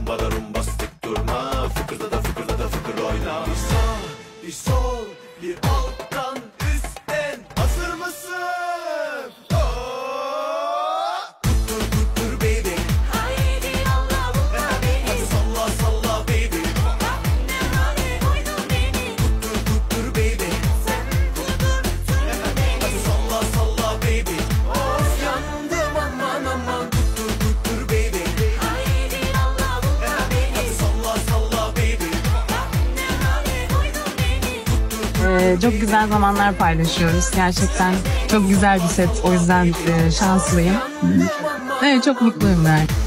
rumba da rumbastik durma. Fıkırda da fıkırda da fıkır oyna. Bir sağ, bir sol, bir alttan üstten. Hazır mısın? Tuttur tuttur baby. Haydi Allah bu beni. Hadi salla salla baby. Ne hale koydun beni. Tuttur tuttur baby. Sen kudurttun beni. Hadi salla salla baby. Of yandım aman aman. Tuttur tuttur baby. Haydi Allah bu beni. Hadi salla salla baby. Ne hale koydun beni. Çok güzel zamanlar paylaşıyoruz. Gerçekten çok güzel bir set. O yüzden şanslıyım. Evet, çok mutluyum yani.